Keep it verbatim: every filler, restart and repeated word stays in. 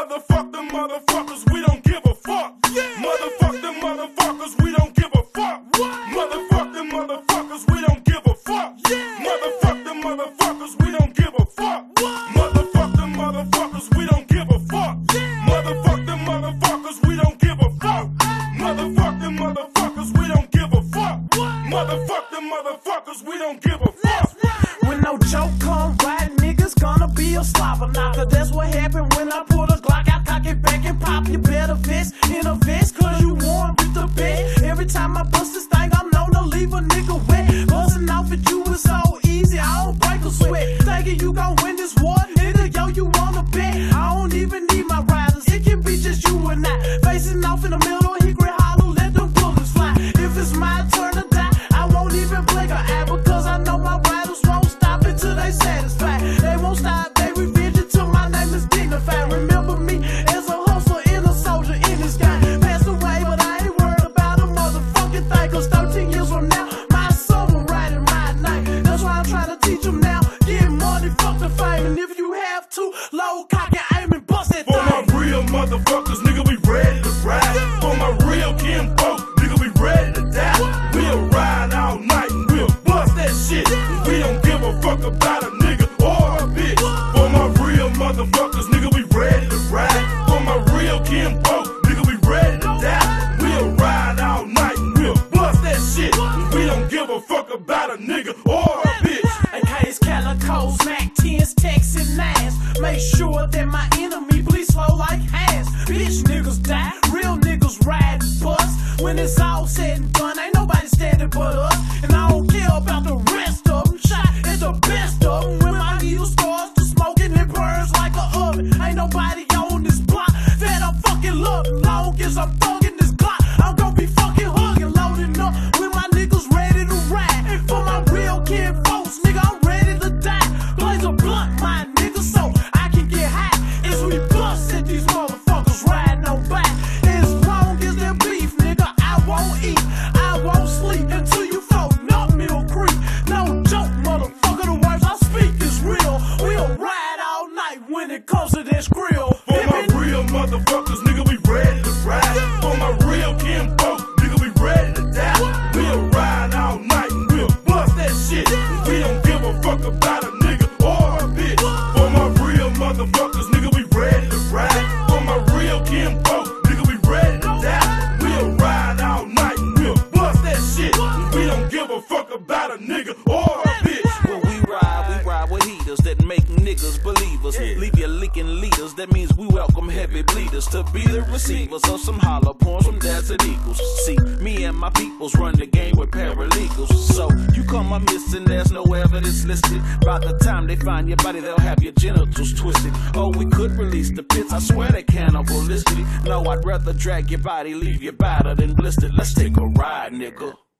Motherfuck them motherfuckers, we don't give a fuck. Yeah. Motherfuck them motherfuckers, we don't give a fuck. What? Motherfuck them motherfuckers, we don't give a fuck. Yeah. Motherfuck them motherfuckers, we don't give a fuck. What? Motherfuck them motherfuckers, we don't give a fuck. Yeah. Motherfuck them motherfuckers, we don't give a fuck. Motherfuck them motherfuckers, we don't give a fuck. What? Motherfuck them motherfuckers, we don't give a fuck. When no joke come right, niggas gonna be a slobber knocker. That's what happened when I pull a Glock out, cock it back and pop. You better vest in a vest, cause you warm with the bed. Every time I bust this thing, I'm known to leave a nigga wet. Bustin' off at you is so easy, I don't break a sweat. Thinking you gon' win this war, nigga, yo, you wanna bet. I don't even need my riders, it can be just you and I. Facing off in the middle, Hickory Hollow, let them bullets fly. If it's my turn to die, I won't even blink an eye, because I know my riders won't stop until they satisfied. They won't stop, they revenge until my name is dignified. Remember me as a hustler and a soldier in this guy. Passed away, but I ain't worried about a motherfucking thing, cause thirteen years from now, my son will ride in my night. That's why I'm trying to teach them now, get money, fuck the fame. And if you have to, low cock and aim and bust that For thing. my real motherfuckers, nigga, we ready to ride. For my real kinfolk, nigga, we ready to die. We'll ride all night and we'll bust that shit. We don't give a fuck about a nigga or a bitch. For my real motherfuckers, nigga, we ready to ride. For my real kinfolk, nigga, we ready to die. We'll ride all night and we'll bust that shit. We don't give a fuck about a nigga or a bitch. A K's Calicos, Mac tens, Texas nines. Make sure that my enemy bleed slow like hands. Bitch niggas die, real niggas ride and bust. When it's all said and done, ain't nobody standing but us. And I don't care about the rest of them. Shot at the best of them. When my needle starts to smoking, it burns like a oven. Ain't nobody on this block that I fucking love. Long as I'm thugging this Glock, I'm gonna be fucking hugging, loading up when my niggas ready to ride. And for my real kid folks, nigga, I'm ready to die. Blaze a blunt, my nigga, so I can get high as we bust at these motherfuckers riding on by. As long as they're beef, nigga, I won't eat, I won't sleep until you float up Mill Creek. No joke, motherfucker, the words I speak is real. We'll ride all night when it comes to this grill. For my real motherfuckers, nigga, we ready to ride. For my real kinfolk, nigga, we ready to die. We'll ride all night and we'll bust that shit. We don't give a fuck about a nigga or a bitch. For my real motherfuckers, nigga, we ready to ride. For my real kinfolk, nigga, we ready to die. We'll ride all night and we'll bust that shit. We don't give a fuck about a nigga or a bitch. When we ride, we ride with heaters that make niggas believers. Leave you leaking leaders, that means we welcome heavy bleeders to be the receivers of some hollow points from Desert Eagles. See, me and my peoples run the game with paralegals. So you come up missing, there's no evidence listed. By the time they find your body, they'll have your genitals twisted. Oh, we could release the pits, I swear they cannibalistic. No, I'd rather drag your body, leave you battered and blistered. Let's take a ride, nigga.